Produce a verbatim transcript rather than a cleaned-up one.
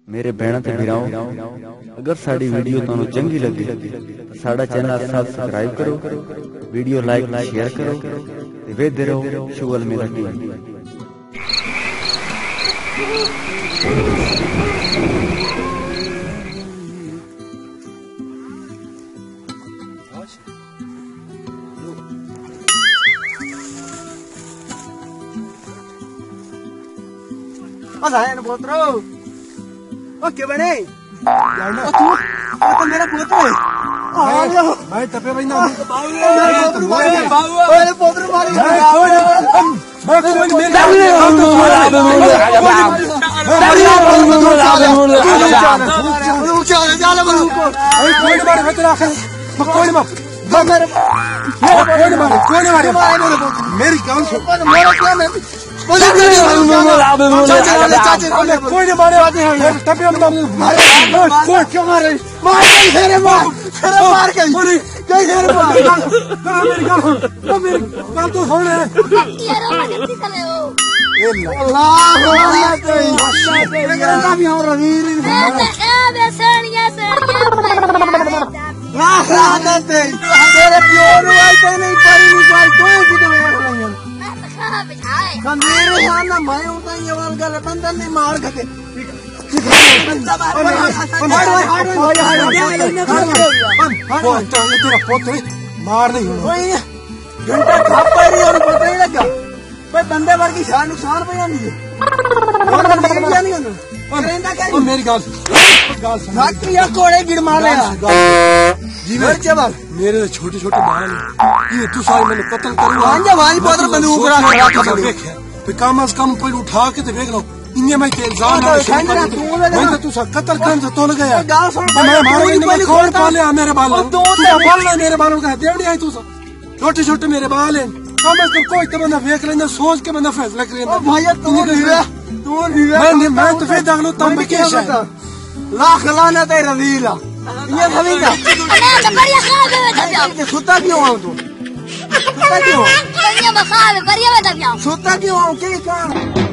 मेरे भैन ते भराओ, अगर साड़ी वीडियो तुहानू चंगी लगी तो साड़ा चैनल सब्सक्राइब करो, वीडियो लाइक शेयर करो ते वेखदे रहो शुगल मेरा टीवी। असायन पोत्रो ओके बने यार ना तू तो मेरा पोत्रो है आ लो भाई तपे भाई ना ओए पोत्रो मार मैं कोई मेरे रुक जा चल रुको ओए कोई मार मैं तेरा आखिर मैं कोई मार मेरे कोई मार कोई मार मेरी गाल सुन मेरा क्या मैं कोई नहीं मारे आते हैं तभी हम कोई क्यों मारे मार मेरे मार मेरे मार के क्या मेरे मार कहां मेरी गाल ओ मेरी गाल तो सुन है अल्लाह अल्लाह तेरी लेकिन का भी हो रवीर मैं तो सनिया सनिया राह राह तेरी तेरे प्योर आई तो नहीं परी नहीं कोई तो किधर है मेरे यहाँ ना मैं होता ये वाल गले बंदर नहीं मार खके तेरा पोते मार नहीं घंटा खा पा रही और पता ही लगा भाई बंदे भर की शान नुकसान पे नहीं है मेरी गाल गाल या कोड़े गिर मारे जी मेरे तो छोटे छोटे बाल ये तू सारे मैंने कत्ल करूंगा हां जा भाई पोतर बंदूक रख रख कम अज कम कोई उठा के तो देख लो इन्हें मैं इल्जाम मैं तो तू सा कत्ल करन से तोल गया मैं मारो इन कौन पाले मेरे बाल तू बोल मेरे बालों का देवड़ी आई तू छोटे छोटे मेरे बाल हैं कम अज कम कोई तो बंदा देख लेंदा सोच के बंदा फैसला करेंदा भाई तू नीरा तू नीरा मैं मैं तो फिर दागलो तम के लाख लानत है रवीला ये खलीका मैं बढ़िया खावे में सुता क्यों आऊं तू सुता क्यों बढ़िया मखावे बढ़िया में दबिया सुता क्यों आऊं के का